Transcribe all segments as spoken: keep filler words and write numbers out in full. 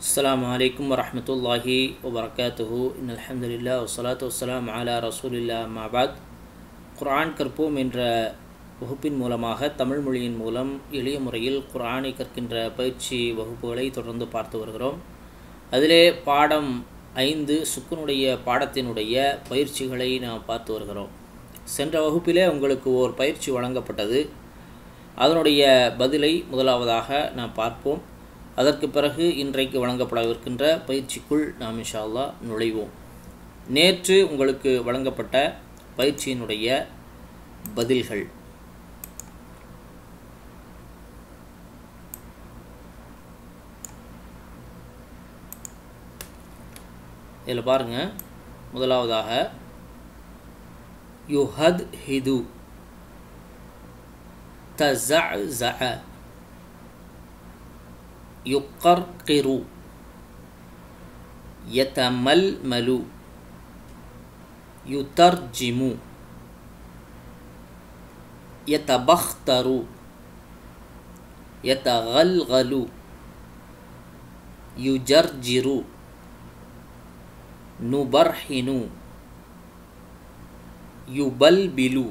அஸ்ஸலாமு அலைக்கும் வரஹ்மத்துல்லாஹி வபரகாத்துஹு. இன்னல் ஹம்துலில்லாஹ் வஸ்ஸலாத்து வஸ்ஸலாமு அலா ரசூலில்லாஹ் அம்மா பஅத். குர்ஆன் கற்போம் என்ற வகுப்பின் மூலமாக தமிழ் மொழியின் மூலம் எளிய முறையில் குர்ஆனை கற்கின்ற பயிற்சி வகுப்புகளை தொடர்ந்து பார்த்து வருகிறோம். அதிலே பாடம் ஐந்து சுக்குனுடைய பாடத்தினுடைய பயிற்சிகளை நாம் பார்த்து வருகிறோம். சென்ற வகுப்பிலே உங்களுக்கு ஓர் பயிற்சி வழங்கப்பட்டது. அதனுடைய பதிலை முதலாவதாக நாம் பார்ப்போம். அதற்கு பிறகு இன்றைக்கு வழங்கப்படவிருக்கின்ற பயிற்சிக்குள் நாம் இன்ஷா அல்லாஹ் நுழைவோம். நேற்று உங்களுக்கு வழங்கப்பட்ட பயிற்சியினுடைய பதில்கள். இதில் பாருங்க, முதலாவதாக யுஹத் ஹிது தஸஅஸஅ யுக்கர்கிரு யதமல்மலு யுதர்ஜிமு யதபக்தரு யதகல்கலு யுஜர்ஜிரு நுபர்ஹினு யுபல்பிலு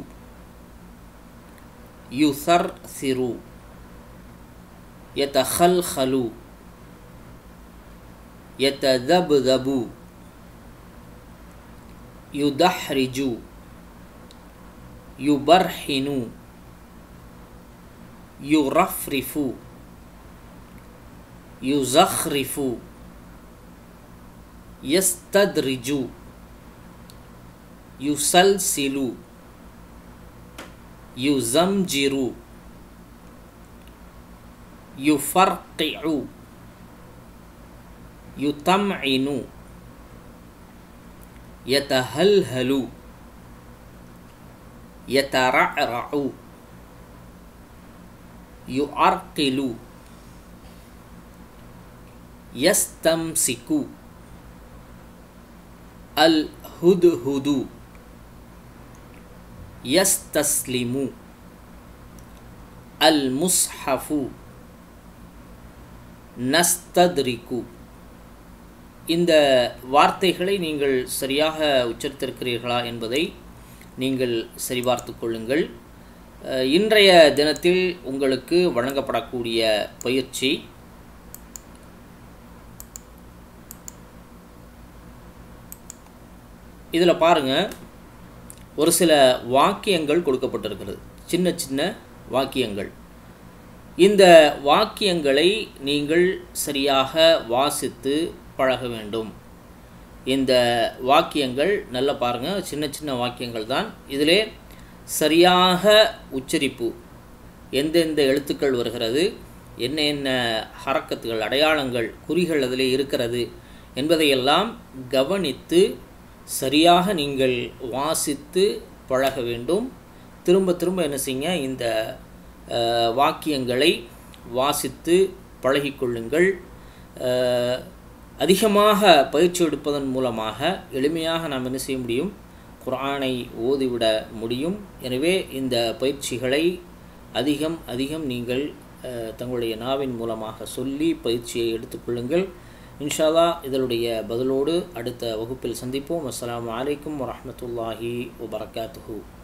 யுசர்சிரு யதகல்கலு யததப்தபு யுதஹ்ரிஜு யுபர்ஹினு யுரஃப்ரிஃபு யுஸஹ்ரிஃபு யஸ்தத்ரிஜு யுஸல்சிலு யுஸம்ஜிரு யுஃபர்கிஉ யுதம்இனு யதஹல்ஹலு யதரஅரஉ யுஅர்கிலு யஸ்தம்சிகு அல்ஹுதுஹுது யஸ்தஸ்லிமு அல்முஸ்ஹஃபு நஸ்தத்ரிகு. இந்த வார்த்தைகளை நீங்கள் சரியாக உச்சரித்திருக்கிறீர்களா என்பதை நீங்கள் சரிபார்த்து கொள்ளுங்கள். இன்றைய தினத்தில் உங்களுக்கு வழங்கப்படக்கூடிய பயிற்சி இதில் பாருங்கள், ஒரு சில வாக்கியங்கள் கொடுக்கப்பட்டிருக்கிறது, சின்ன சின்ன வாக்கியங்கள். இந்த வாக்கியங்களை நீங்கள் சரியாக வாசித்து பழக வேண்டும். இந்த வாக்கியங்கள் நல்லா பாருங்கள், சின்ன சின்ன வாக்கியங்கள் தான். இதிலே சரியாக உச்சரிப்பு, எந்தெந்த எழுத்துக்கள் வருகிறது, என்ன என்ன ஹரக்கத்துகள், அடையாளங்கள், குறிகள் அதிலே இருக்கிறது என்பதையெல்லாம் கவனித்து சரியாக நீங்கள் வாசித்து பழக வேண்டும். திரும்ப திரும்ப என்ன செய்யுங்க, இந்த வாக்கியங்களை வாசித்து பழகிக்கொள்ளுங்கள். அதிகமாக பயிற்சி எடுப்பதன் மூலமாக எளிமையாக நாம் என்ன செய்ய முடியும், குர்ஆனை ஓதிவிட முடியும். எனவே இந்த பயிற்சிகளை அதிகம் அதிகம் நீங்கள் தங்களுடைய நாவின் மூலமாக சொல்லி பயிற்சியை எடுத்துக்கொள்ளுங்கள். இன்ஷா அல்லாஹ் இதனுடைய பதிலோடு அடுத்த வகுப்பில் சந்திப்போம். அஸ்ஸலாமு அலைக்கும் வரஹ்மத்துல்லாஹி வபரகாத்துஹு.